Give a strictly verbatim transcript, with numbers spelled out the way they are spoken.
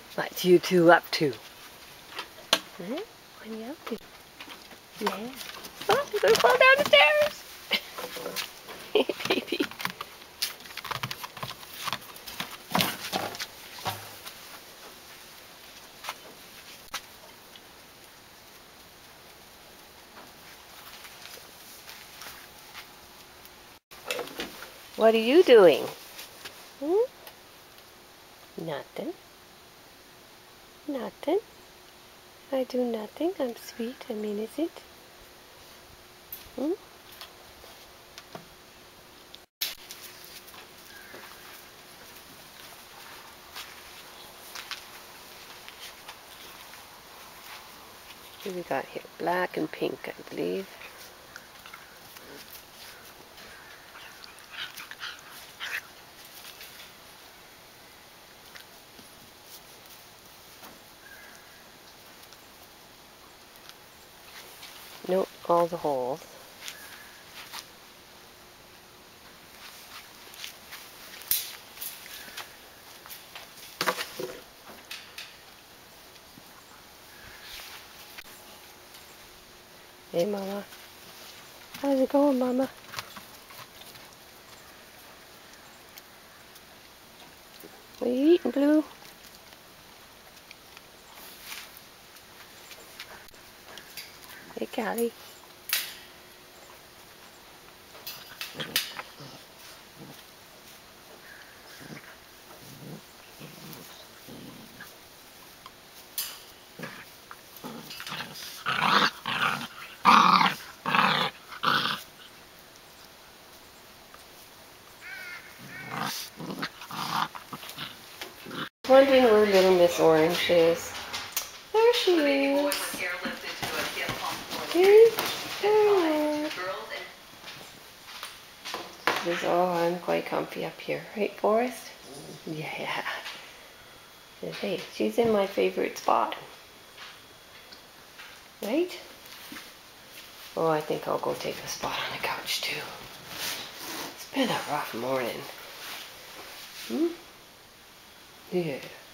What you two up to? Huh? What are you up to? Yeah. Oh, you're gonna fall down the stairs. Hey, baby. What are you doing? Hmm? Nothing. Nothing. I do nothing. I'm sweet. I mean, is it? Hmm? What do we got here? Black and pink, I believe. Note all the holes. Hey, Mama. How's it going, Mama? What are you eating, Blue? Hey, Callie. Wondering where little Miss Orange is. There she is. Hey, there. She's, oh, I'm quite comfy up here. Right, Forrest? Yeah. Hey, she's in my favorite spot. Right? Oh, I think I'll go take a spot on the couch too. It's been a rough morning. Hmm? Yeah.